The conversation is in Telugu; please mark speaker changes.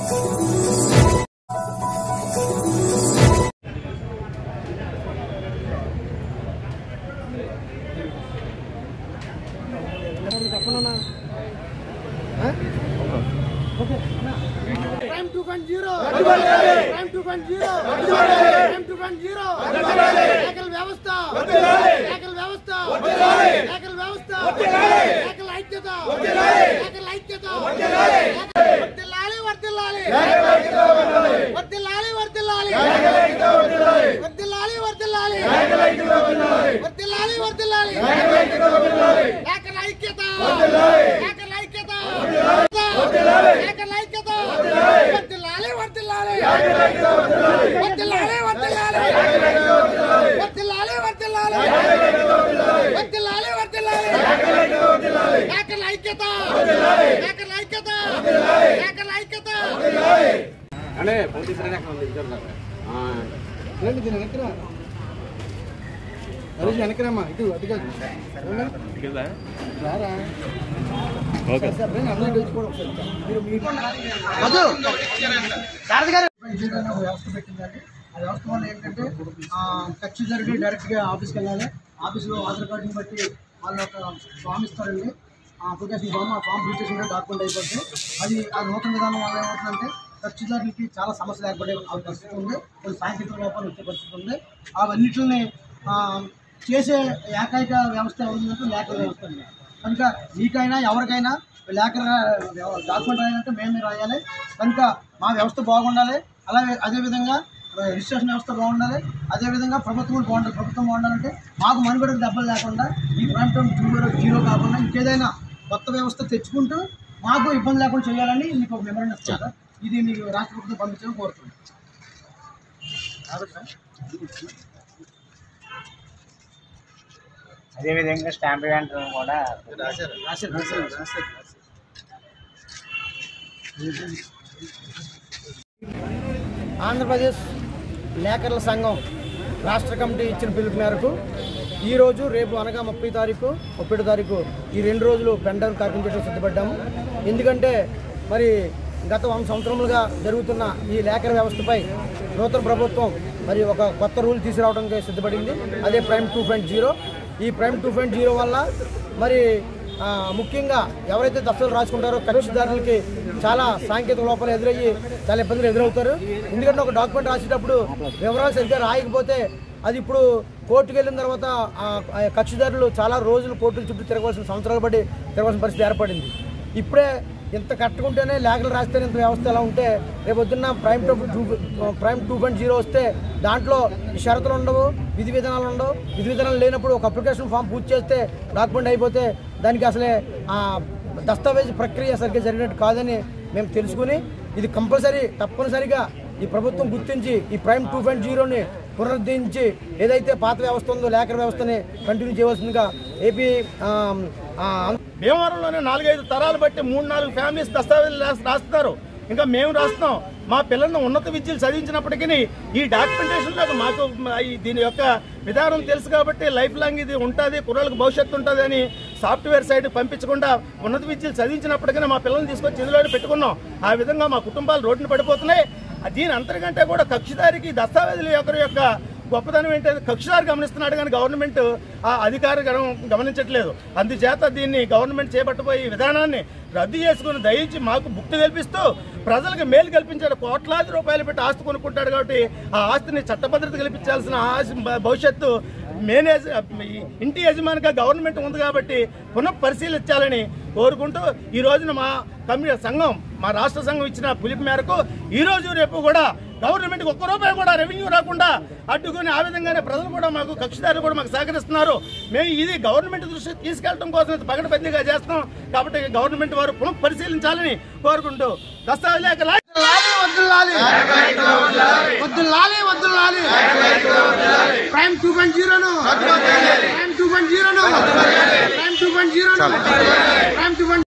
Speaker 1: Prime 2.0 Prime 2.0 Prime 2.0 ఏకల్ వ్యవస్థ ఏకల్ వ్యవస్థ ఏకల్ వ్యవస్థ ఏకల్ ఐక్యత ఏకల్ ఐక్యత వర్ధిల్లాలి వర్ధిల్లాలి వర్ధిల్లాలి వర్ధిల్లాలి వర్ధిల్లాలి వర్ధిల్లాలి వర్ధిల్లాలి వర్ధిల్లాలి ఏకల్ ఐక్యత ఏకల్ ఐక్యత ఏకల్ ఐక్యత వర్ధిల్లాలి వర్ధిల్లాలి వర్ధిల్లాలి వర్ధిల్లాలి వర్ధిల్లాలి వర్ధిల్లాలి వర్ధిల్లాలి వర్ధిల్లాలి ఏకల్ ఐక్యత ఏకల్ ఐక్యత ఏకల్ ఐక్యత
Speaker 2: అనే పోలీసులనే అక్కడ ఇద్దరు
Speaker 1: రండి దీని వెనకరా హరీష్ వెనకరామ్మా ఇటు అటుగా రారా ఓకే సార్ అందరూ తెలుసుకోవడం ఒకసారి మీరు వ్యవస్థ పెట్టిందండి ఆ వ్యవస్థ వల్ల ఏంటంటే ఖచ్చితంగా డైరెక్ట్గా ఆఫీస్కి వెళ్ళాలి ఆఫీస్లో ఆధార్ కార్డుని బట్టి వాళ్ళు ఒక ఫామ్ ఇస్తారండి అప్లికేషన్ ఫామ్ ఆ ఫామ్ ఫిల్ చేసుకుంటే డాక్యుమెంట్ అయిపోతుంది అది ఆ నూతన విధానం వల్ల ఏమవుతుందంటే ఖచ్చితంగా చాలా సమస్యలు ఏర్పడే పరిస్థితి ఉంది కొన్ని సాంకేతిక లోపాలు వచ్చే పరిస్థితి ఉంది అవన్నిటిని చేసే ఏకైక వ్యవస్థ ఏముందంటే లేఖల వ్యవస్థ అండి కనుక మీకైనా ఎవరికైనా లేఖల డాక్యుమెంట్ రాయాలంటే మేమే రాయాలి కనుక మా వ్యవస్థ బాగుండాలి అలాగే అదేవిధంగా రిజిస్ట్రేషన్ వ్యవస్థ బాగుండాలి అదేవిధంగా ప్రభుత్వం బాగుండాలి ప్రభుత్వం బాగుండాలంటే మాకు మనుగడకు దెబ్బలు లేకుండా ఈ ప్రాంతం 0 కాకుండా ఇంకేదైనా కొత్త వ్యవస్థ తెచ్చుకుంటూ మాకు ఇబ్బంది లేకుండా చేయాలని మీకు ఒక మెమోరాండం ఇస్తాను సార్ ఇది మీకు రాష్ట్ర ప్రభుత్వం పంపించడం కోరుతున్నాను
Speaker 3: అదేవిధంగా స్టాంప్ యాంటర్ కూడా
Speaker 1: ఆంధ్రప్రదేశ్ లేఖర్ల సంఘం రాష్ట్ర కమిటీ ఇచ్చిన పిలుపు మేరకు ఈరోజు రేపు అనగా 30 తారీఖు 31 తారీఖు ఈ 2 రోజులు పెండర్ కార్యక్రమం చేయడం సిద్ధపడ్డాము ఎందుకంటే మరి గత 100 సంవత్సరములుగా జరుగుతున్న ఈ లేఖల వ్యవస్థపై నూతన ప్రభుత్వం మరి ఒక కొత్త రూల్ తీసుకురావడానికి సిద్ధపడింది అదే ప్రైమ్ 2.0 ఈ ప్రైమ్ 2.0 వల్ల మరి ముఖ్యంగా ఎవరైతే దస్తలు రాసుకుంటారో కక్షిదారులకి చాలా సాంకేతిక లోపాలు ఎదురయ్యి చాలా ఇబ్బందులు ఎదురవుతారు ఎందుకంటే ఒక డాక్యుమెంట్ రాసేటప్పుడు వివరాలు సరిగ్గా రాయకపోతే అది ఇప్పుడు కోర్టుకు వెళ్ళిన తర్వాత కక్షిదారులు చాలా రోజులు కోర్టుల చుట్టూ తిరగవలసిన సంవత్సరాలు బట్టి తిరగవలసిన పరిస్థితి ఏర్పడింది ఇప్పుడే ఇంత కట్టుకుంటేనే లేఖలు రాస్తేనే ఇంత వ్యవస్థ ఎలా ఉంటే రేపు పొద్దున్న ప్రైమ్ 2.0 వస్తే దాంట్లో షరతులు ఉండవు విధి విధానాలు ఉండవు విధి విధానాలు లేనప్పుడు ఒక అప్లికేషన్ ఫామ్ పూర్తి చేస్తే డాక్యుమెంట్ అయిపోతే దానికి అసలే దస్తావేజ్ ప్రక్రియ సరిగ్గా జరిగినట్టు కాదని మేము తెలుసుకుని ఇది తప్పనిసరిగా ఈ ప్రభుత్వం గుర్తించి ఈ ప్రైమ్ 2.0ని పునరుద్ధరించి ఏదైతే పాత వ్యవస్థ ఉందో లేఖల వ్యవస్థని కంటిన్యూ చేయవలసిందిగా ఏపీ
Speaker 4: భీమవరంలోనే 4-5 తరాలు బట్టి 3-4 ఫ్యామిలీస్ దస్తావేజులు రాస్తున్నారు ఇంకా మేము రాస్తున్నాం మా పిల్లలను ఉన్నత విద్యలు చదివించినప్పటికీ ఈ డాక్యుమెంటేషన్లో మాకు దీని యొక్క విధానం తెలుసు కాబట్టి లైఫ్ లాంగ్ ఇది ఉంటుంది కుర్రాళ్ళకి భవిష్యత్తు ఉంటుంది అని సాఫ్ట్వేర్ సైడ్ పంపించకుండా ఉన్నత విద్యలు చదివించినప్పటికీ మా పిల్లల్ని తీసుకొచ్చి ఇందులో పెట్టుకున్నాం ఆ విధంగా మా కుటుంబాలు రోడ్డున పడిపోతున్నాయి దీని అంతకంటే కూడా కక్షిదారికి దస్తావేజుల యొక్క గొప్పతనం ఏంటంటే కక్షిదారు గమనిస్తున్నాడు కానీ గవర్నమెంట్ ఆ అధికారి గమనించట్లేదు అందుచేత దీన్ని గవర్నమెంట్ చేపట్టబోయే విధానాన్ని రద్దు చేసుకుని దయించి మాకు భుక్తి కల్పిస్తూ ప్రజలకు మేలు కల్పించాడు కోట్లాది రూపాయలు పెట్టి ఆస్తి కొనుక్కుంటాడు కాబట్టి ఆ ఆస్తిని చట్టభద్రత కల్పించాల్సిన భవిష్యత్తు ఇంటి యజమానిగా గవర్నమెంట్ ఉంది కాబట్టి పునఃపరిశీలించాలని కోరుకుంటూ ఈ రోజున మా సంఘం మా రాష్ట్ర సంఘం ఇచ్చిన పిలుపు మేరకు ఈ రోజు రేపు కూడా గవర్నమెంట్కి ఒక్క రూపాయి కూడా రెవెన్యూ రాకుండా అడ్డుకుని ఆ విధంగానే ప్రజలు కూడా మాకు కక్షిదారులు కూడా మాకు సహకరిస్తున్నారు మేము ఇది గవర్నమెంట్ దృష్టికి తీసుకెళ్లడం కోసం పకడ్బందీగా చేస్తాం కాబట్టి గవర్నమెంట్ వారు పునః పరిశీలించాలని కోరుకుంటూ
Speaker 1: ప్రైమ్ 2.0